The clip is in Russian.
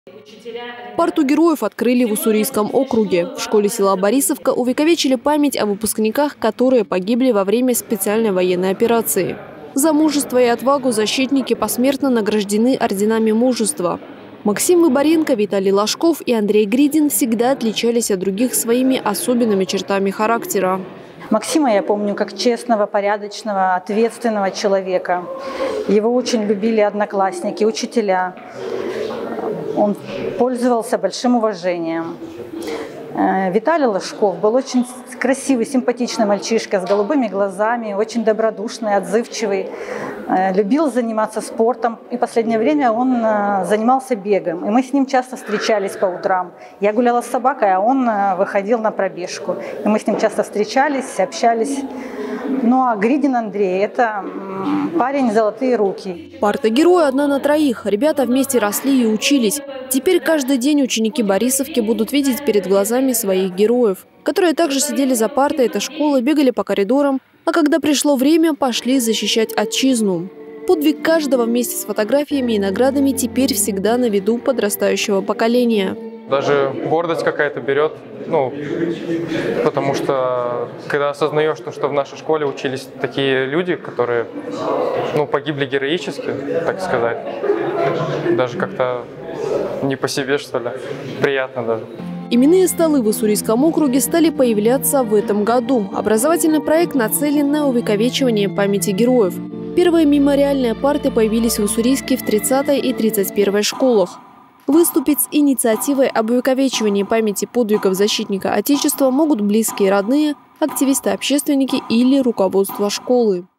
Парту героев открыли в Уссурийском округе. В школе села Борисовка увековечили память о выпускниках, которые погибли во время специальной военной операции. За мужество и отвагу защитники посмертно награждены орденами мужества. Максим Выборенко, Виталий Ложков и Андрей Гридин всегда отличались от других своими особенными чертами характера. Максима я помню как честного, порядочного, ответственного человека. Его очень любили одноклассники, учителя. Он пользовался большим уважением. Виталий Ложков был очень красивый, симпатичный мальчишка с голубыми глазами, очень добродушный, отзывчивый. Любил заниматься спортом. И в последнее время он занимался бегом. И мы с ним часто встречались по утрам. Я гуляла с собакой, а он выходил на пробежку. И мы с ним часто встречались, общались. Ну а Гридин Андрей – это парень «Золотые руки». Парта героя одна на троих. Ребята вместе росли и учились. Теперь каждый день ученики Борисовки будут видеть перед глазами своих героев, которые также сидели за партой этой школы, бегали по коридорам, а когда пришло время, пошли защищать отчизну. Подвиг каждого вместе с фотографиями и наградами теперь всегда на виду подрастающего поколения. Даже гордость какая-то берет, потому что когда осознаешь, что в нашей школе учились такие люди, которые погибли героически, так сказать, даже как-то не по себе, что ли, приятно даже. Именные столы в Уссурийском округе стали появляться в этом году. Образовательный проект нацелен на увековечивание памяти героев. Первые мемориальные парты появились в Уссурийске в 30-й и 31-й школах. Выступить с инициативой об увековечивании памяти подвигов защитника Отечества могут близкие, родные, активисты-общественники или руководство школы.